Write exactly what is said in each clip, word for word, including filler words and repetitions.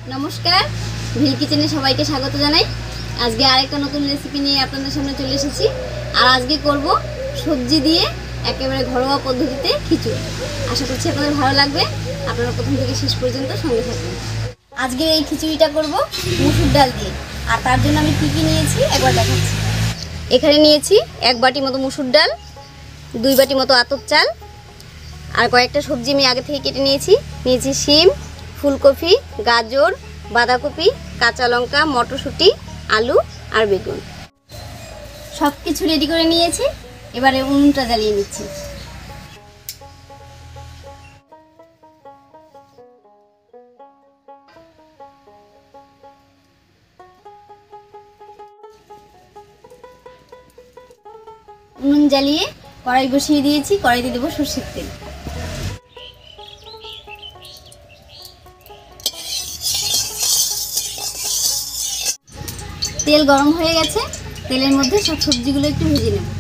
নমস্কার, ভিল কিচেনে সবাইকে স্বাগত জানাই। আজকে আরেকটা নতুন রেসিপি নিয়ে আপনাদের সামনে চলে এসেছি। আর আজকে করব সবজি দিয়ে একেবারে ঘরোয়া পদ্ধতিতে খিচুড়ি। আশা করছি আপনাদের ভালো লাগবে। আপনারা প্রথম থেকে শেষ পর্যন্ত সঙ্গে থাকবেন। আজকে এই খিচুড়িটা করব মসুর ডাল দিয়ে। আর তার জন্য আমি কী কী নিয়েছি একবার দেখাচ্ছি। এখানে নিয়েছি এক বাটি মতো মসুর ডাল, দুই বাটি মতো আতপ চাল, আর কয়েকটা সবজি আমি আগে থেকে কেটে নিয়েছি। নিয়েছি শিম, ফুলকপি, গাজর, বাঁধাকপি, কাঁচা লঙ্কা, মটরশুঁটি, আলু আর বেগুন। সব কিছু রেডি করে নিয়েছি। এবারে উনুনটা জ্বালিয়ে নিচ্ছি। উনুন জ্বালিয়ে কড়াই বসিয়ে দিয়েছি। কড়াইতে দেবো সরষের তেল। তেল গরম হয়ে গেছে। তেলের মধ্যে সব সবজিগুলো একটু ভেজে নেব।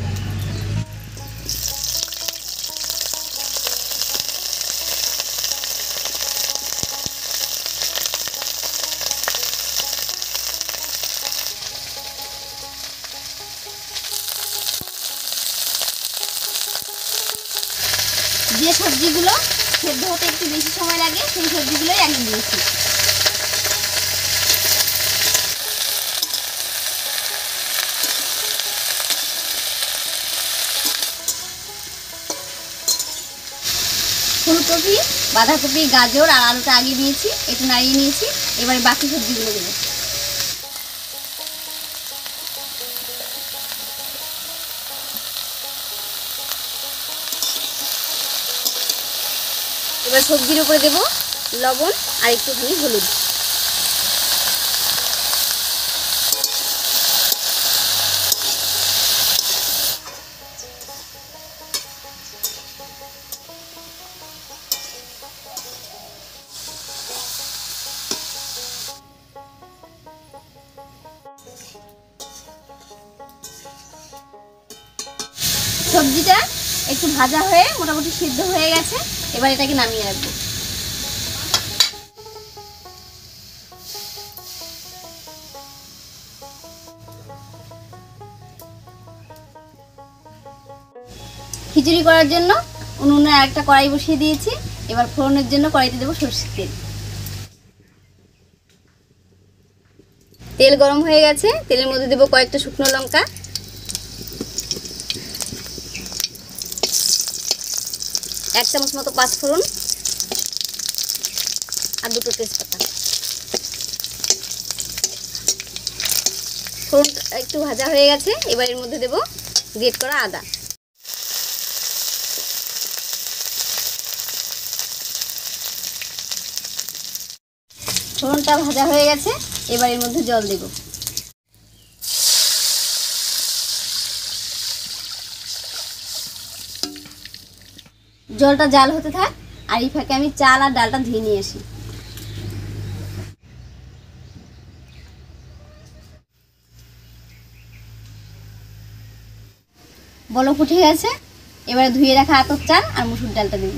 যে সবজিগুলো সেদ্ধ হতে একটু বেশি সময় লাগে সেই সবজিগুলোই আগে দিয়েছি। ফুলকপি, বাঁধাকপি, গাজর আর আলুটা আগে দিয়েছি, একটু নাড়িয়ে নিয়েছি। এবারে বাকি সবজিগুলো দেবো। এবার সবজির উপরে দেব লবণ আর একটুখানি হলুদ। সবজিটা একটু ভাজা হয়ে মোটামুটি সিদ্ধ হয়ে গেছে। এবার এটাকে নামিয়ে রাখবো। খিচুড়ি করার জন্য উনুনে আরেকটা কড়াই বসিয়ে দিয়েছি। এবার ফোড়নের জন্য কড়াইতে দেবো সরষের তেল। তেল গরম হয়ে গেছে। তেলের মধ্যে দেবো কয়েকটা শুকনো লঙ্কা, এক চামচ মতো পাঁচফোড়ন আর দুটো তেজপাতা। ফোড়ন একটু ভাজা হয়ে গেছে। এবার এর মধ্যে দেবো গ্রেট করা আদা। ফোড়নটা ভাজা হয়ে গেছে। এবার এর মধ্যে জল দেব। জলটা জাল হতে থাক। আর এই ফাঁকে আমি চাল আর ডালটা ধুয়ে নিয়ে আসি। বলক উঠে গেছে। এবারে ধুয়ে রাখা আতপ চাল আর মসুর ডালটা দেব।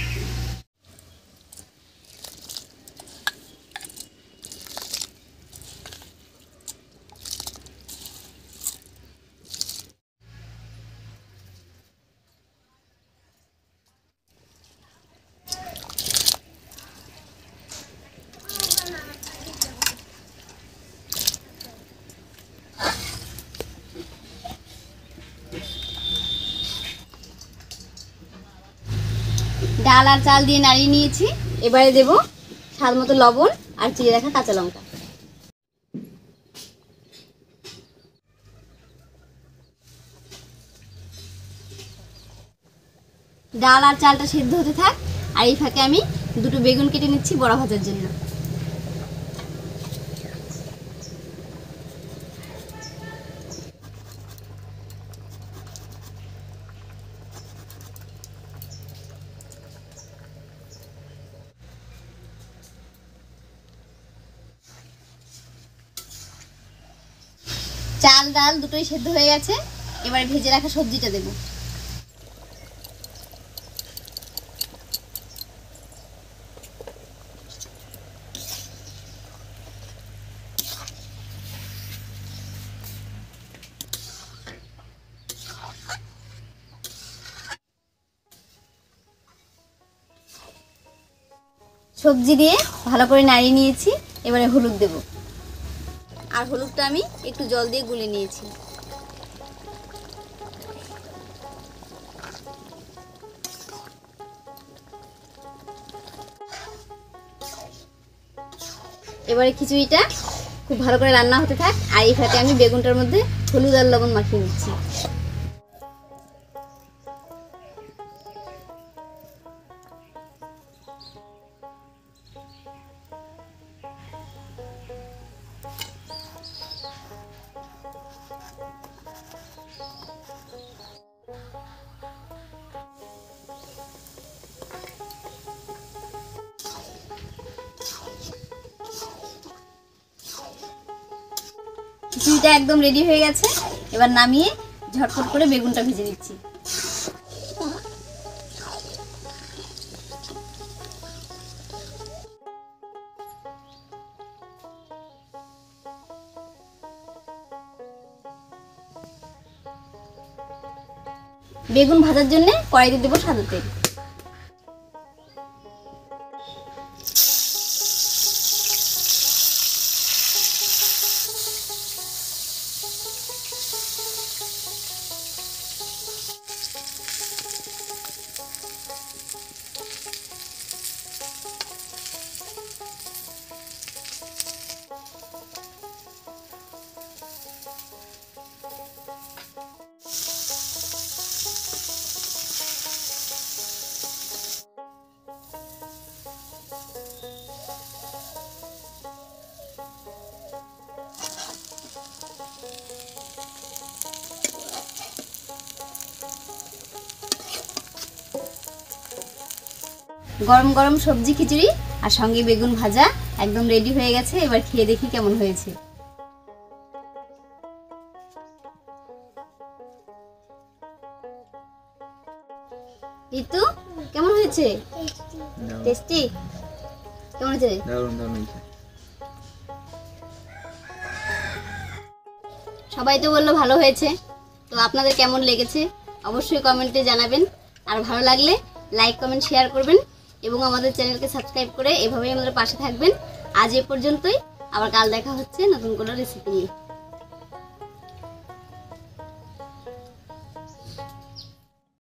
ডাল আর চাল দিয়ে নাড়িয়ে নিয়েছি। এবারে দেব স্বাদ মতো লবণ আর চিড়ে রাখা কাঁচা লঙ্কা। ডাল আর চালটা সেদ্ধ হতে থাক। আর এই ফাঁকে আমি দুটো বেগুন কেটে নিচ্ছি বড়া ভাজার জন্য। চাল ডাল দুটোই সেদ্ধ হয়ে গেছে। এবারে ভেজে রাখা সবজিটা দেব। সবজি দিয়ে ভালো করে নাড়িয়ে নিয়েছি। এবারে হলুদ দেব, আর হলুদটা আমি একটু জল দিয়ে গুলে নিয়েছি। এবারে খিচুড়িটা খুব ভালো করে রান্না হতে থাক, আর এই ফাঁকে আমি বেগুনটার মধ্যে হলুদ আর লবণ মাখিয়ে নিচ্ছি। খিচুড়িটা একদম রেডি হয়ে গেছে। এবার নামিয়ে ঝটপট করে বেগুনটা ভেজে নিচ্ছি। বেগুন ভাজার জন্য কড়াইতে দেবো সাদা তেল। গরম গরম সবজি খিচুড়ি আর সঙ্গে বেগুন ভাজা একদম রেডি হয়ে গেছে। এবার খেয়ে দেখি কেমন হয়েছে। ঋতু কেমন হয়েছে? টেস্টি? কেমন হয়েছে? দারুণ দারুণ হয়েছে। সবাই তো বললো ভালো হয়েছে, তো আপনাদের কেমন লেগেছে অবশ্যই কমেন্টে জানাবেন। আর ভালো লাগলে লাইক কমেন্ট শেয়ার করবেন এবং আমাদের চ্যানেলকে সাবস্ক্রাইব করে এভাবেই আমাদের পাশে থাকবেন। আজ এ পর্যন্তই, আবার কাল দেখা হচ্ছে নতুন কোনো রেসিপি নিয়ে।